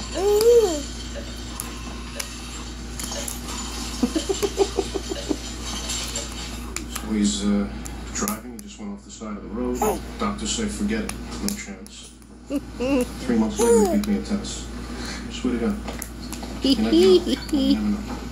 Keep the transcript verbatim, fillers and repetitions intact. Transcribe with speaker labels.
Speaker 1: So he's uh, driving, he just went off the side of the road. Doctors say forget it, no chance. Three months later, he beat me a tennis. I swear to God. You never know. You never know.